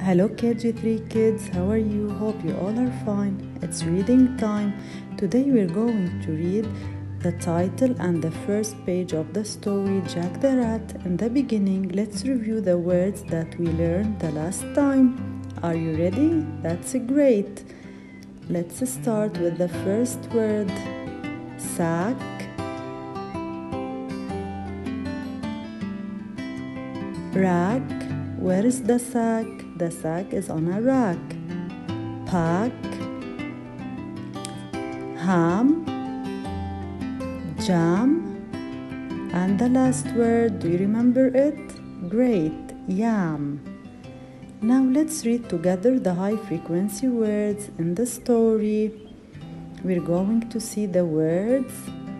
Hello KG3 kids, how are you? Hope you all are fine. It's reading time. Today we're going to read the title and the first page of the story, Jack the Rat. In the beginning, let's review the words that we learned the last time. Are you ready? That's great. Let's start with the first word, sack. Rack. Where is the sack? The sack is on a rack. Pack. Ham. Jam. And the last word, do you remember it? Great, yam. Now let's read together the high frequency words in the story. We're going to see the words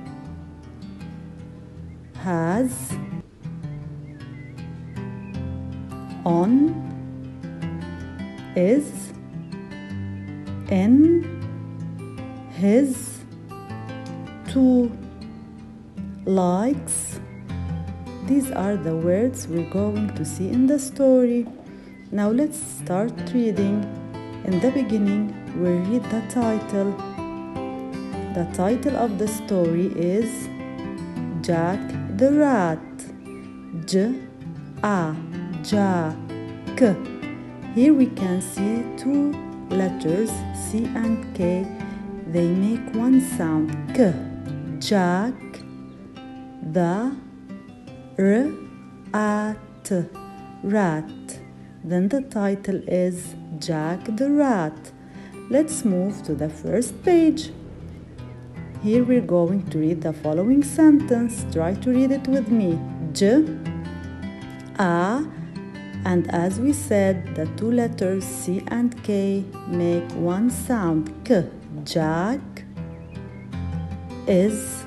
has, on, is, in, his, to, likes. These are the words we're going to see in the story. Now let's start reading. In the beginning, we'll read the title. The title of the story is Jack the Rat. J-A-J-K. Here we can see two letters, C and K. They make one sound, K. Jack. The R-A-T. Rat. Then the title is Jack the Rat. Let's move to the first page. Here we're going to read the following sentence. Try to read it with me. J-A, and as we said, the two letters C and K make one sound, K. Jack is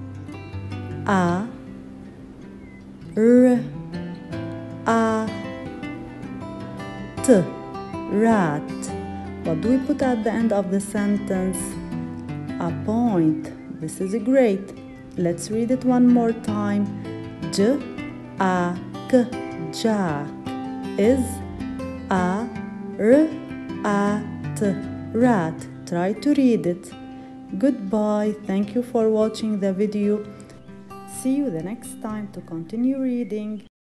a R A T, rat. What do we put at the end of the sentence? A point. This is great. Let's read it one more time. J-A-K, Jack is a R-A-T, rat. Try to read it. Goodbye. Thank you for watching the video. See you the next time to continue reading.